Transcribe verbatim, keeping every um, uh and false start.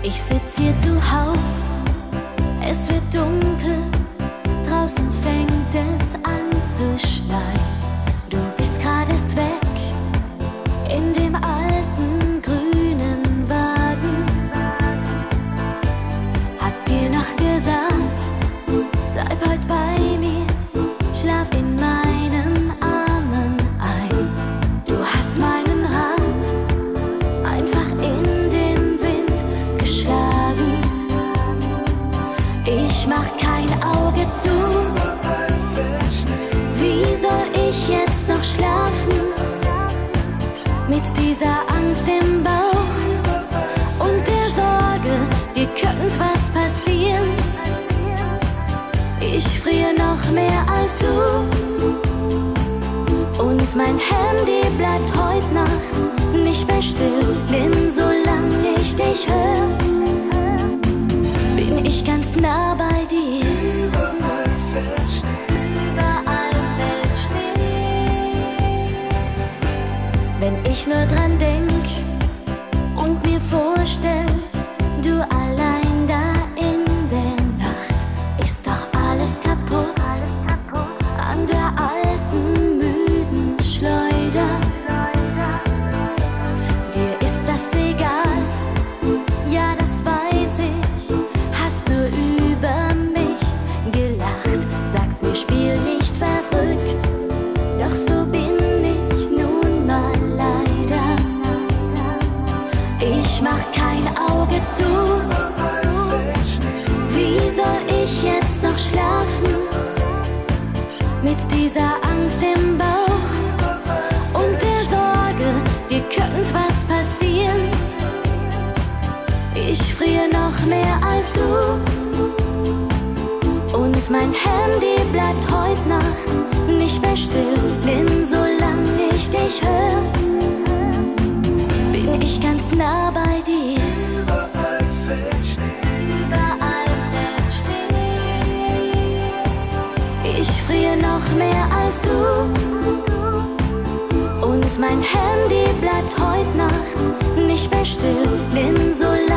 Ich sitz hier zu Haus, es wird dunkel, draußen fängt es an zu schneien. Du bist gerade erst weg, in dem alten grünen Wagen. Hab dir noch gesagt, bleib heut bei mir, schlaf in meinen Armen ein. Du hast meinen Rat einfach in den Wind geschlagen. Ich mach kein Auge zu. Wie soll ich jetzt noch schlafen? Mit dieser Angst im Bauch und der Sorge, dir könnte was passieren. Ich friere noch mehr als du. Und mein Handy bleibt heute Nacht nicht mehr still, denn solange ich dich hör, bin ich ganz nah bei dir. Überall fällt Schnee, überall fällt Schnee. Wenn ich nur dran denk und mir vorstell, du allein da in der Nacht, ist doch alles kaputt an der alten müden Schleuder. Dir ist das egal, ja das weiß ich, hast nur über mich gelacht, sagst mir spiel nicht verrückt, doch so bin ich nun mal leider. Ich mach kein Auge zu. Wie soll ich jetzt noch schlafen? Mit dieser Angst im Bauch und der Sorge, dir könnte was passieren. Ich friere noch mehr als du. Und mein Handy bleibt heute Nacht nicht mehr still, denn solange ich dich hör, bin ich ganz nah bei dir. Überall fällt Schnee, überall fällt Schnee. Ich friere noch mehr als du. Und mein Handy bleibt heute Nacht nicht mehr still, denn solange